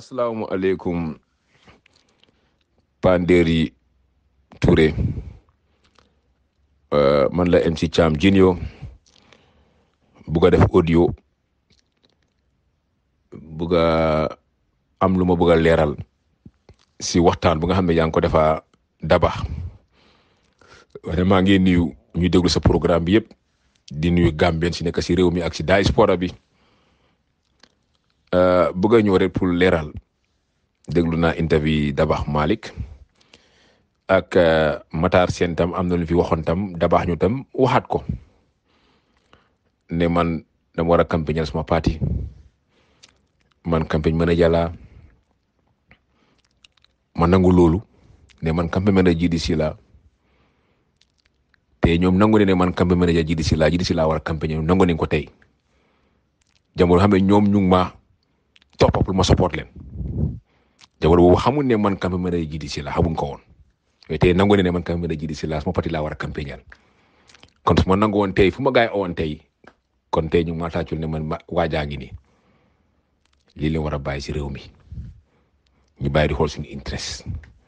Assalamualaikum Pandry Touray man la MC Cham Junior buga def audio buga am luma buga leral si waxtaan bu nga xamne yang ko defa dabax vraiment ngi nuyu ñu déglu sa programme bi yépp di nuyu Gambien si nek si réew mi ak si diaspora bi buga ñëw rek pour leral déglu na interview dabax Malik ak Matar Sen tam amna lu fi waxon tam dabax ñu tam waxat ko ne man dama wara campagne sama parti man campagne manager la man nangu lolu ne man campagne manager GDC la te ñom nangu ne man campagne manager GDC la wara campagne nangu ne ko tay jamono xamé ñom ñu ma top pour ma support len jamono bo xamul ne man campagne manager GDC la xamuñ ko won te nangu ne man campagne manager GDC la sama parti la wara campagne kon suma nangu won tay fuma gaay on tay kon tay ñu ma taacul ne man waajaangi ni li leen wara bay ci réew mi ñu bay di xol suñu interest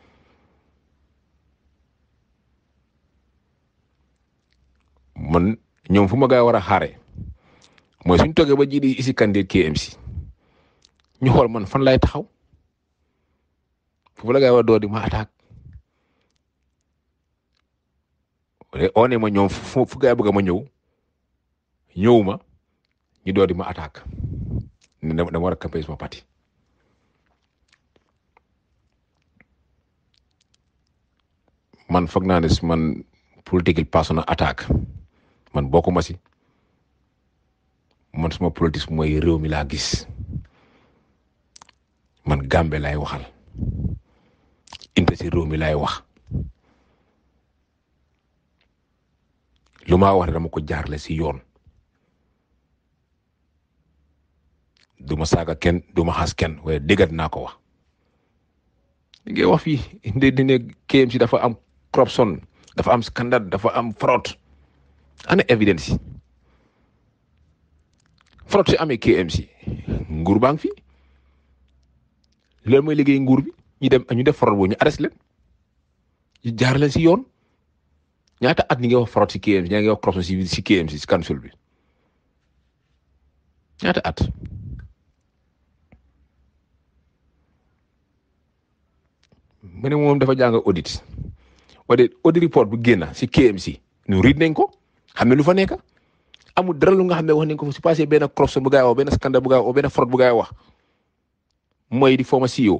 man ñoom fuma gaay wara xaré moy suñu toggé ba jidi isi candidat KMC ñu xol man fan lay taxaw fu la gaay wa do di ma attaque on ma ñoom fu gaay bëgg ma ñëwuma ñu do di ma attaque ne dama wara campagne sama parti man foog naa ne man political personal attaque man bokkuma si man suma politique mooy réew mi laa gis man Gambie laay waxal inte si réew mi laay wax lu ma wax dama ko jaarle si yoon duma saaga kenn duma xas kenn waaye déggat naa ko wax li ngay wax fii dine KMC dafa am corruption dafa am scandale dafa am fraude ana evidence yi fraude si amee KMC nguur baa ngi fi loolu mooy liggéey nguur bi ñu def fraude boobu ñu arrêté leen ñu jaar leen si yoon ñaata at ñi ngi wax fraude si KMC ñaa ngi wax corruption si KMC si council bi ñaata at mu ne moom dafa jàng audit report bu génn si KMC ñu read nañ ko xam ne lu fa nekk amul dara lu nga xam ne wax nañ ko si passé benn corruption bu gaay wax benn scandale bu gaay wax benn fraude bu gaay wax mooy di former CEO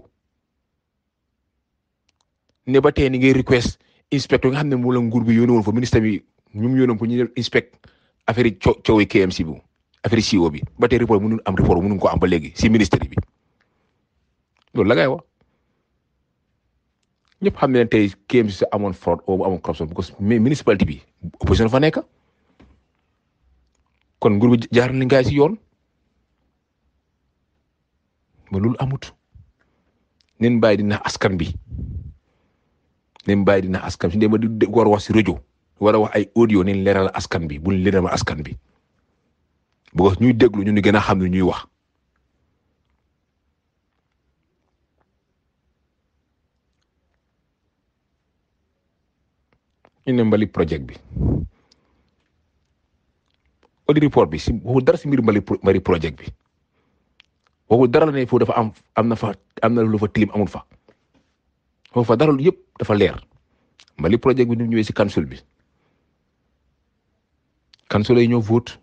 ne ba tey ni ngay request inspecteur nga xam ne moo la nguur bi yónni woon fa ministre bi ñu yónnoon ko ñu inspect affaire yi coowi KMC bu affaire yi CEO bi ba tey report mënuñ ko am ba léegi si ministère bi loolu la gaay wax ñëpp xam ne tey KMC sa amoon fraude o amoon corruption because municipalité bi opposition fa nekk kon nguur bi jaar li ngaay si yoon ba loolu amut nen bàyyi dina askan bi nen bàyyi dina askan bi su dee di war a wax si rajo war a wax ay audio nen leeral askan bi buñ leeral askan bi because ñuy déglu ñu ni gën a xam ne ñuy wax ñu ne mbali project bi audit report bi si waxu dara si mbir mbali project bi waxu dara la ne foofu dafa am na lu fa tilim amul fa foofu fa dara yëpp dafa leer mbali project bi ni ñëwee si council bi council yi ñoo vote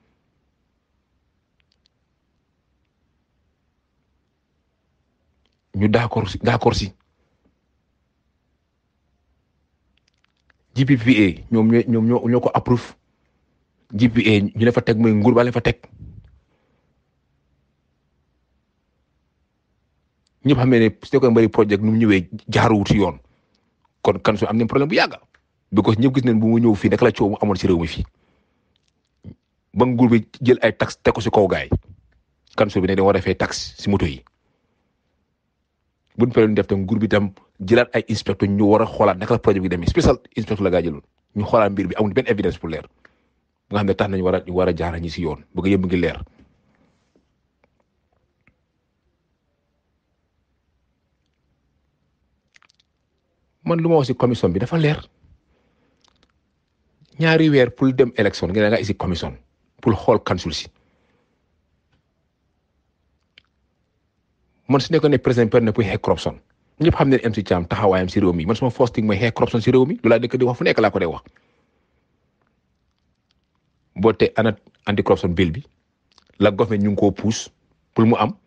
ñu d'accord si GPPA ñoo ko approve GPA ñu ne fa teg mooy nguur ba leen fa teg ñëpp xam ne su ko mbari project nu mu ñëwee jaaruwut si yoon kon kan su am nañ problème bu yàgga because ñëpp gis nañ bu mu ñëw fii naka la coow mu amoon si réew mi fii ba nguur bi jël ay taxe teg ko si kaw gaay kan su bi ne da war a fay taxe si moto yi buñ pare def tam nguur bi tam jëlaat ay inspecteur ñu war a xoolaat naka la projet bi demee spécial inspecteur la gaa jëloon ñu xoolaat mbir bi amul benn évidence pour leer nga xam ne tax nañ war a jaara ñi si yoon bëgg yëpp ngi leer man lu ma wax si commission bi dafa leer ñaari weer pour dem élection nga nga isi commission pour xool council si man su nekkoon ne président per ne pour xeex corruption ñëpp xam ne MC Cham taxawaayam si réew mi man suma first thing mooy xeex corruption si réew mi lu laa dëkk di wax fu nekk laa ko dee wax boo te ana anti corruption bill bi la government ñu ngi koo pousse pour mu am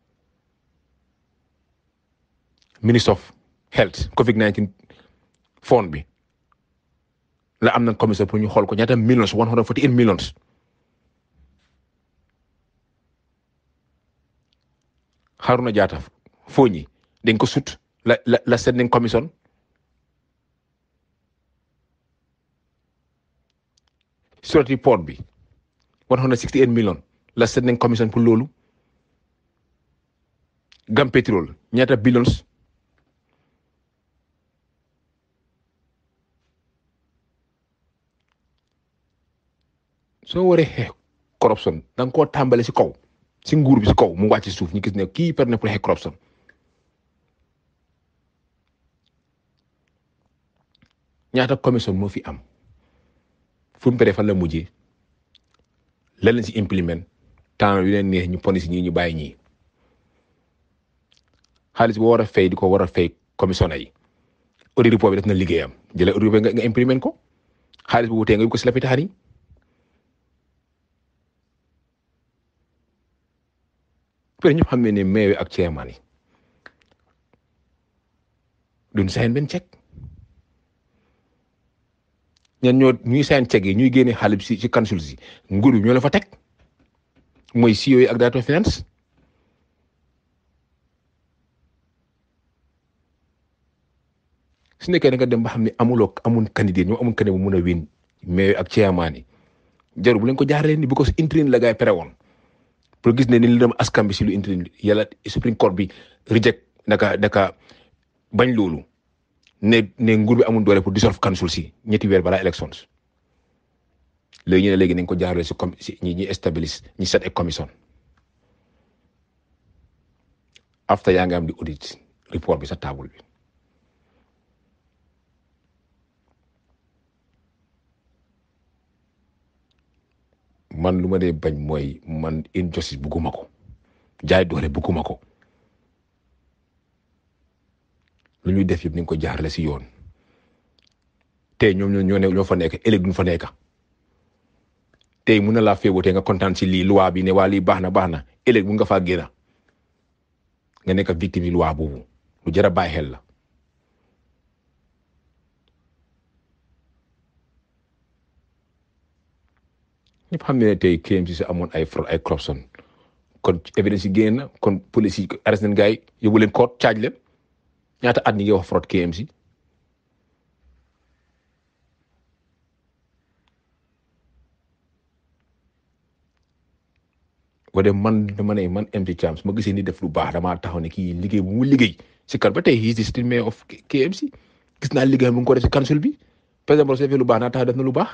ministre of health COVID-19 fund bi la am na commission pour ñu xool ko ñaata millions 148 millions Haruna Jatta foo ñi dañ ko sut la sending commission security port bi 168 millions la sending commission pour loolu gam pétrole ñaata billions soo waree xeex corruption da nga koo tàmbale si kaw si nguur bi si kaw mu wàcc si suuf ñu gis ne kii per ne pour xeex corruption ñaata commission moo fi am fu mu paree fan la mujjee la leen si implement temps yu leen neex ñu poni si ñii ñu bàyyi ñii xaalis boo war a fay di ko war a fay commission yi audit report bi def na liggéeyam jëlee audit report nga implement ko xaalis bu wutee nga yóbbu ko si lapitaan yi peut ñëpp xam ne maire ak chairman yi duñ sign benn chèque ñan ñoo ñuy sign chèque yi ñuy génne xaalis si ci council si nguur bi ñoo la fa teg mooy CEO yi ak directeur finance su nekkee da nga dem ba xam ne amul candidat ñoo amul candidat bu mun a win maire ak chairman yi jarul bu leen ko jaaralee ni because interim la gaay pere woon pour gis ne ni li dem askan bi si lu interim yàlla Supreme Court bi reject naka bañ loolu ne nguur bi amul doole pour dissolve council si ñetti weer balaa elections léegi ñu ne léegi nañ ko jaarale si ñi establish ñi set ak commission after yaa ngi am di audit report bi sa table bi man lu ma dee bañ mooy man injustice bugguma ko jaay doole bugguma ko lu ñuy def yëpp ni nga ko jaarale si yoon tey ñoom ñoo fa nekk ëllëg duñ fa nekk tey mun na laa féewatee nga kontaan si lii loi bi ne waa lii baax na ëllëg mun nga faa génn nga nekk victime yi loi boobu lu jar a bàyyi xel la ñëpp xam ne tey KMC si amoon ay fraude ay corruption kon évidence yi génn kon police yi arrêté nañ gars yi yóbbu leen court charge leen ñaata at ñi ngi wax fraude KMC wala man dama ne man MC Cham su ma gisee ni def lu baax damaa taxaw ne kii liggéey bu mu liggéey si kan ba tey he is the still mayor of KMC gis naa liggéey bu ngi ko def si council bi par exemple su defee lu baax naa taxaw def na lu baax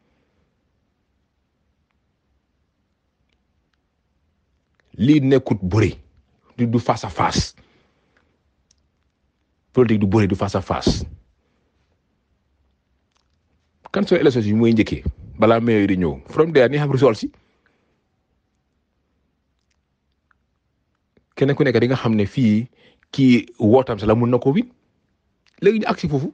lii nekkut bëri du face à face politique du bëri du face à face kan soo élection yi mooy njëkkee balaa mayor yi di ñëw from there ni xam result si kenn ku nekk di nga xam ne fii kii wootam sa la mun na ko win léegi ñu agsi foofu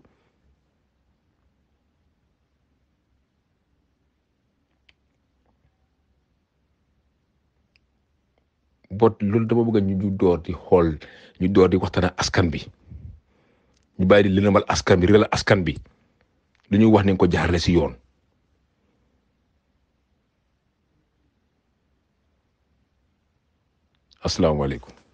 bot loolu dama bëgg ñu door di xool ñu door di waxtaan ak askan bi ñu bàyyi di lënamal askan bi réeral askan bi lu ñuy wax nañ ko jaarale si yoon asalaamaaleykum